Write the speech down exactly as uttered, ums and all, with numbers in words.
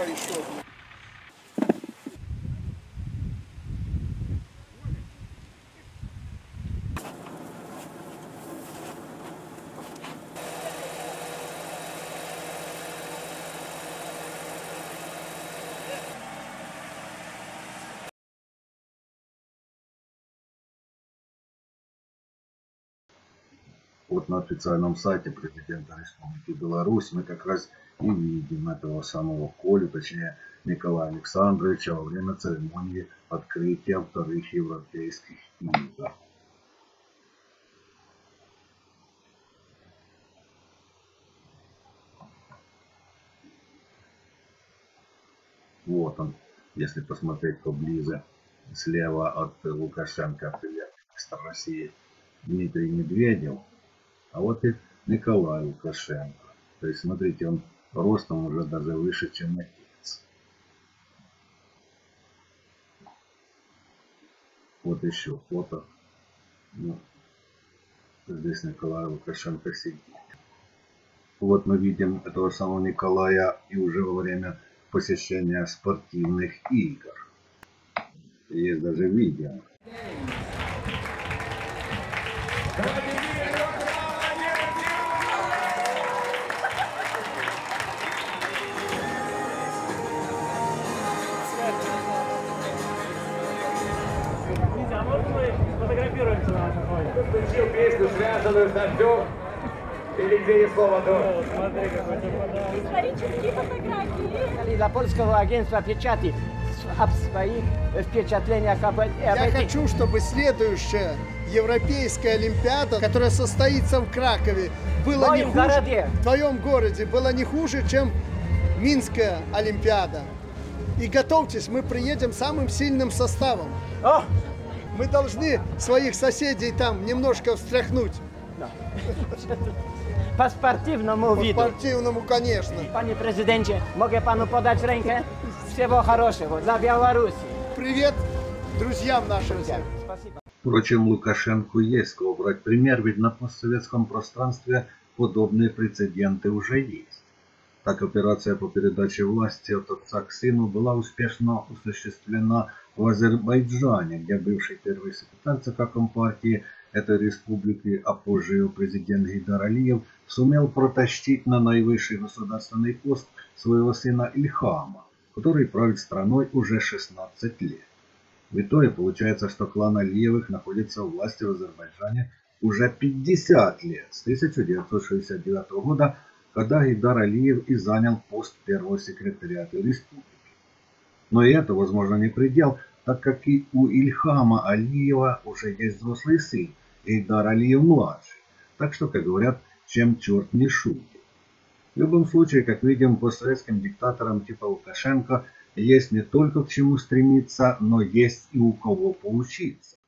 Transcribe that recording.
Давай еще одну. Вот на официальном сайте президента Республики Беларусь мы как раз и видим этого самого Колю, точнее Николая Александровича во время церемонии открытия вторых европейских игр. Вот он, если посмотреть поближе, слева от Лукашенко премьер-министр России Дмитрий Медведев, а вот и Николай Лукашенко. То есть, смотрите, он ростом уже даже выше, чем отец. Вот еще фото. Ну, здесь Николай Лукашенко сидит. Вот мы видим этого самого Николая и уже во время посещения спортивных игр. Есть даже видео. А можно мы фотографируемся на вашем фоне? Включил песню, связанную с дождем. Или где есть слово «дождь». Смотри, какой подарок. Исторические фотографии. Для польского агентства печати об своих впечатлениях об, об Я этих... хочу, чтобы следующая Европейская Олимпиада, которая состоится в Кракове, была В не моем хуже, городе. в твоем городе, была не хуже, чем Минская Олимпиада. И готовьтесь, мы приедем самым сильным составом. О! Мы должны своих соседей там немножко встряхнуть. По спортивному По виду. спортивному, конечно. Panie prezydencie, mogę panu podać rękę? Всего хорошего dla Białorusi. Привет друзьям нашим. всем. Спасибо. Впрочем, Лукашенко есть кого брать пример, ведь на постсоветском пространстве подобные прецеденты уже есть. Так, операция по передаче власти от отца к сыну была успешно осуществлена в Азербайджане, где бывший первый секретарь ЦК Компартии этой республики, а позже его президент Гейдар Алиев, сумел протащить на наивысший государственный пост своего сына Ильхама, который правит страной уже шестнадцать лет. В итоге получается, что клан Алиевых находится у власти в Азербайджане уже пятьдесят лет, с тысяча девятьсот шестьдесят девятого года, когда Гейдар Алиев и занял пост первого секретаря этой республики. Но и это, возможно, не предел, так как и у Ильхама Алиева уже есть взрослый сын, Гейдар Алиев-младший. Так что, как говорят, чем черт не шутит. В любом случае, как видим, постсоветским диктаторам типа Лукашенко есть не только к чему стремиться, но есть и у кого поучиться.